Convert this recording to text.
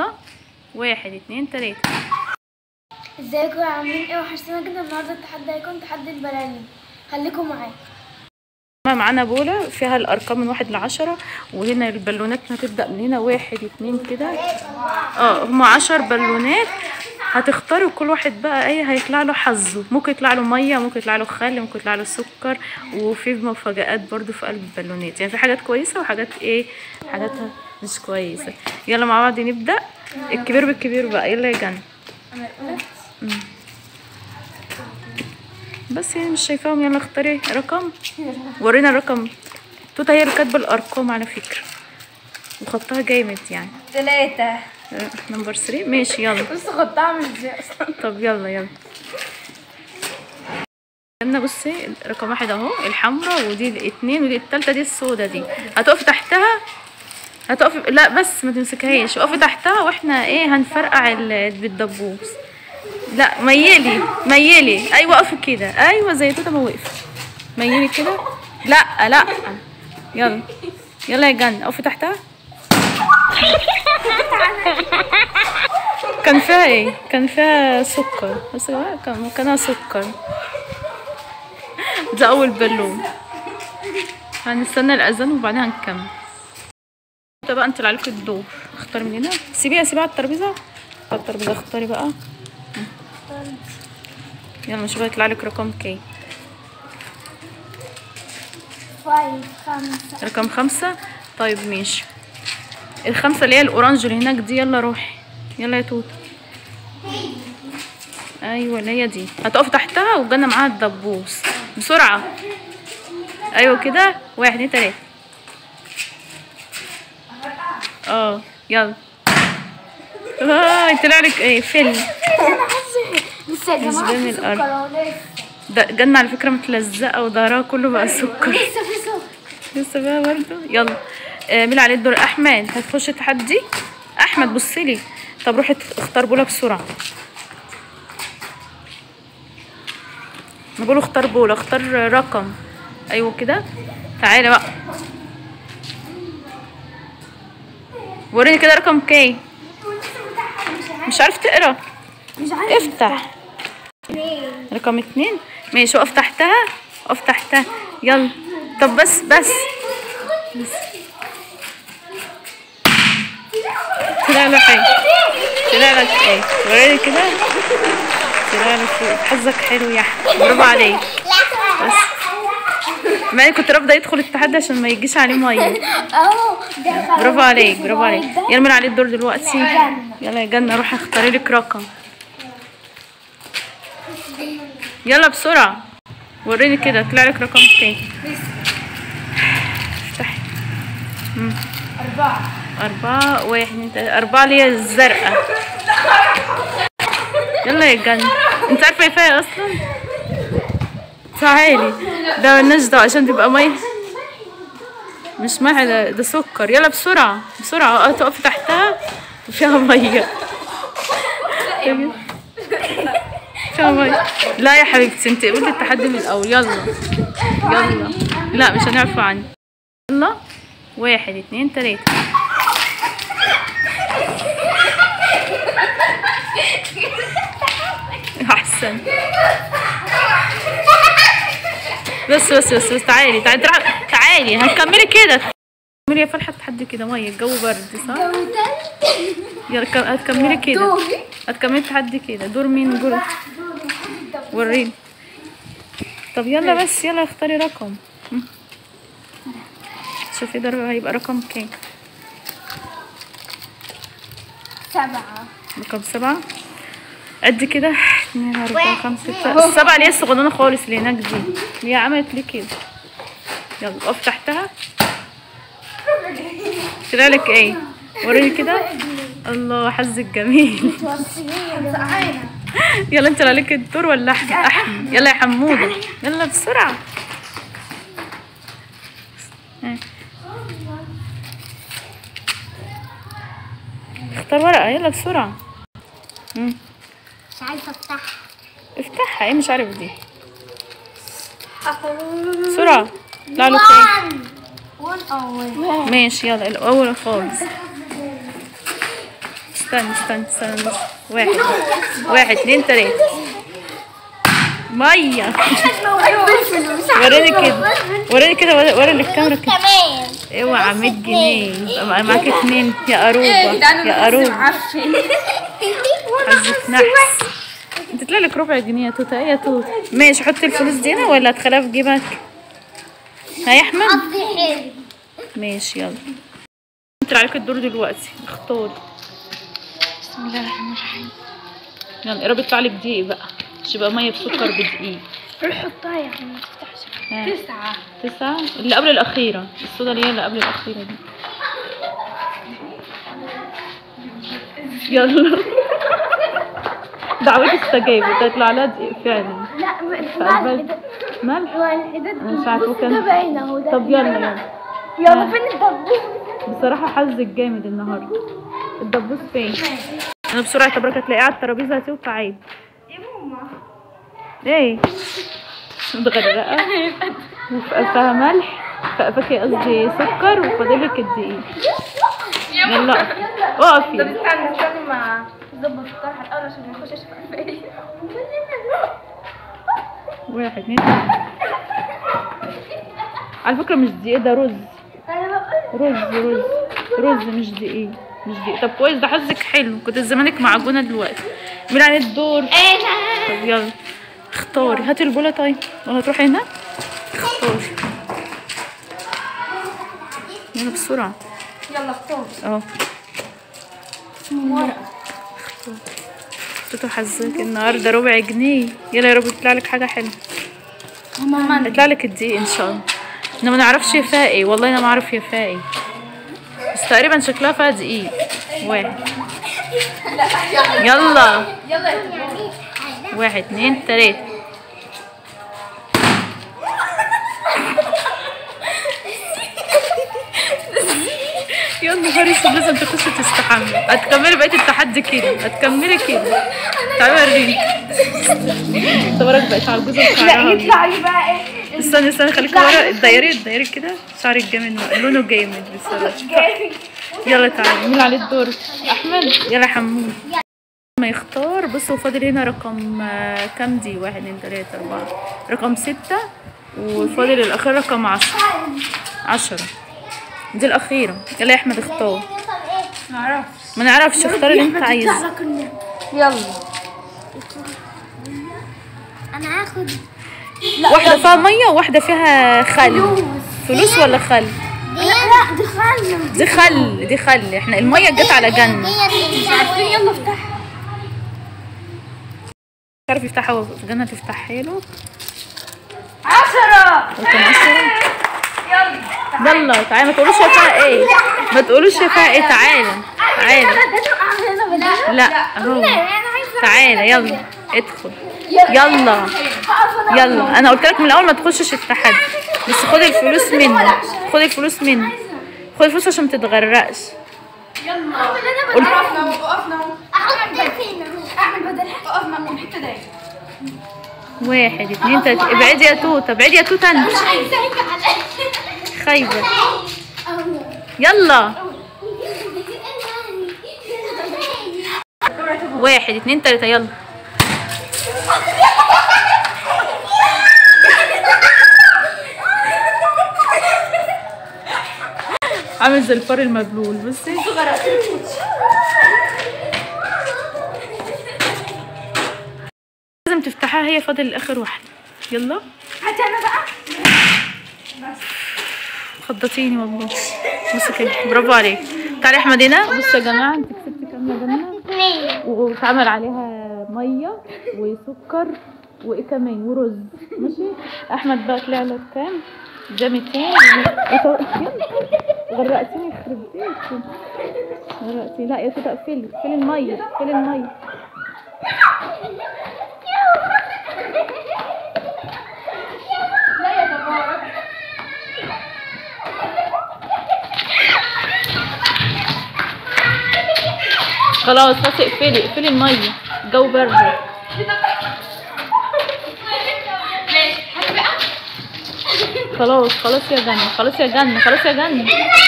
يلا 1 2 3. ازيكم عاملين ايه؟ وحشتنا جدا. النهارده التحدي هيكون تحدي البلالين، خليكم معايا. معانا بولة فيها الارقام من 1 ل10، وهنا البالونات هتبدأ من هنا 1 2 كده. هما 10 بالونات. هتختاروا كل واحد بقى ايه هيطلع له حظه، ممكن يطلع له ميه، ممكن يطلع له خل، ممكن يطلع له سكر، وفي مفاجآت برضو في قلب البالونات، يعني في حاجات كويسه وحاجات ايه حاجاتها مش كويسه. يلا مع بعض نبدأ. الكبير بالكبير بقى. يلا يا جنى. بس يعني مش شايفاهم. يلا اختاري رقم. ورينا الرقم. توتا هي اللي كاتبه الارقام على فكره وخطها جامد يعني. 3 نمبر 3. ماشي يلا. بص خطها عامل ازاي اصلا. طب يلا استنى. بصي رقم 1 اهو الحمراء، ودي 2، ودي التالتة دي السودة دي. هتقفي تحتها. هتقفي لا بس ما تمسكهاش، اقفي تحتها واحنا ايه هنفرقع بالدبوس. لا ميلي ايوه اقفي كده. ايوه زي توتا ما وقفت. ميلي كده. لا يلا يا جنة اقفي تحتها. كان فيها ايه؟ كان فيها سكر. بس كانها سكر. ده اول بالون. هنستنى الاذان وبعدين هنكمل. بقى انت اللي عليك الدور. اختاري من هنا. سيبيها على الترابيزه. على الترابيزه اختاري بقى. يلا نشوف هيطلع لك رقم كام. 5 رقم 5. طيب ماشي. ال5 اللي هي الاورانج اللي هناك دي. يلا روحي. يلا يا توت. ايوه اللي هي دي. هتقف تحتها وجنة معاها الدبوس بسرعه. ايوه كده. 1 2 3. يلا. طلع لك ايه؟ فيلم. لسه يا جماعه في سكر ده جنة على فكره متلزقه وظهرها كله بقى سكر. لسه في سكر. لسه بقى برضه. يلا مين عليه الدور؟ احمد. هتخش التحدي. احمد بصيلي. طب روحي اختار بوله بسرعه. ما بقوله اختار بوله. اختار رقم. ايوه كده. تعالى بقى. وريني كده رقم كام. مش عارف تقرا. مش عارف. افتح. رقم 2. ماشي. اقف تحتها. يلا. طب بس طلع لك ايه؟ وريني كده. طلع لك حظك حلو يا احمد. برافو عليك. بس ما كنت رافضه يدخل التحدي عشان ما يجيش عليه ميه. برافو عليك. يلا مين عليه الدور دلوقتي؟ يلا يا جنة روحي اختاري لك رقم. يلا بسرعه. وريني كده طلع لك رقم كام. افتحي. 4 1 2 3. 4 اللي هي الزرقاء. يلا يا جنة. انت عارفه ايه فيها اصلا؟ تعالي. ده مالناش دعوه عشان تبقى ميه. مش ميه ده سكر. يلا بسرعه تقفي تحتها وفيها ميه. فيها ميه. لا يا حبيبتي انت قبلتي التحدي من الاول. يلا لا مش هنعفو عنك. يلا 1 2 3. احسن. بس تعالي هنكملي كده. كملي يا فرحه التحدي كده. ميه الجو برد صح. يلا هتكملي كده. هتكملي التحدي كده. دور مين؟ دور وريني. طب يلا بس يلا اختاري رقم. شوفي ده هيبقى رقم كام. 7. رقم 7. قد كده. 2 4 5 6. 7 اللي هي الصغننه خالص اللي هناك دي. هي عملت ليه كده. يلا اقف تحتها. طلع لك ايه؟ وريني كده. الله حظك جميل. يلا انت اللي عليك الدور ولا احمد؟ يلا يا حموده. يلا بسرعه. اختار ورقه. يلا بسرعه. مش عارفه افتحها. ايه مش عارف دي. بسرعه. طلع له كام؟ 1 أول. ماشي يلا الاول خالص. استنى بس. واحد 2 3. ميه. وريني كده وري الكاميرا كده. اوعى 100 جنيه معاك 2 يا قروبه يا قروبه. حظك نحس. انت طلع لك ربع جنيه يا توته. ايه يا توته؟ ماشي حطي الفلوس دي هنا ولا هتخليها في جيبك؟ ها يا احمد؟ ماشي يلا. انت عليك الدور دلوقتي، اختاري. بسم الله الرحمن الرحيم. يلا قربي يطلع لك دقيق بقى، مش يبقى ميه بسكر بدقيق. روح حطها يا اخي ما تفتحش. 9 اللي قبل الاخيره، الصودا اللي هي اللي قبل الاخيره دي. يلا. دعوتي استجابت، هيطلع لها دقيق فعلا. لا ملح؟ انا مش عارفه كان. طب يلا فين الدبوس؟ بصراحه حظك جامد النهارده. الدبوس فين؟ انا بسرعه تبارك هتلاقيه على الترابيزه هاتيه وتعالي. يا ماما ايه؟ متغرقه وفيها ملح، فاكهه قصدي سكر، وفاضلك الدقيق. يلا اقفي. طب استني ما ظبط الطرحه الاول عشان ما يخشش في قلبي. 1 2 على فكره مش دقيق، ده رز. رز مش دقيق. طب كويس، ده حظك حلو. كنت زمانك معجونه دلوقتي. مين عليه الدور؟ انا. طب يلا اختاري. هاتي البوله طيب ولا تروحي هنا؟ اختاري يلا بسرعه. يلا اختار. اهو اختاري. توتو حظك النهارده ربع جنيه. يلا يا رب يطلع لك حاجه حلوه. هيطلع لك الدقيق ان شاء الله. انا ما نعرفش فيها ايه، والله انا ما اعرف هي فيها ايه، بس تقريبا شكلها فيها دقيق. 1 يلا 1 2 3. يا نهار اسود، لازم تخشي تستحمي. هتكملي بقية التحدي كده، هتكملي كده. تعالي وريني. صورك بقت عجوزة وشعرها. لا يطلع لي بقى ايه؟ استني خليكي ورا. الدايري كده. شعرك جامد، لونه جامد بصراحة. يلا تعالي. مين عليه الدور؟ احمد. يلا يا حمود. ما يختار. بصوا فاضل هنا رقم كام دي؟ 1 2 3 4 رقم 6، وفاضل الاخير رقم 10 دي الاخيره. يلا يا احمد اختار. ما نعرفش. اختار اللي انت عايزه. يلا انا هاخد واحده فيها ميه وواحده فيها خل. فلوس ولا خل؟ لا دي خل. دي خل. احنا الميه جت على جنة. مش عارفين. يلا افتحها. تعرف يفتحها في جنة تفتحها له. 10 رقم 10. يلا تعالى. ما تقولوش فيها ايه. تعالى. لا اهو. تعالى يلا ادخل. يلا انا قلت لك من الاول ما تخشش التحدي، بس خد الفلوس منه. خد الفلوس عشان ما تتغرقش. يلا وقفنا. اعمل بدل وقفنا من الحته دي. 1 2 3. ابعدي يا توته. انت خايبه. يلا 1 2 3 يلا. عامل زي الفار المبلول. بصي لازم تفتحها. هي فاضل اخر واحده. يلا هاتي انا بقى. بس خضتيني والله. بصي كده. برافو عليك. تعالي يا احمد هنا. بصوا يا جماعه، انت كسبتي كام يا جماعه؟ واتعمل عليها ميه وسكر وايه كمان ورز. ماشي. احمد بقى طلع لك كام؟ ده 200. غرقتيني. يخرب بيتك. غرقتيني. لا يا توته اقفلي الميه. لا يا تبارك. خلاص اقفلي الميه. الجو برد. خلاص يا جنة.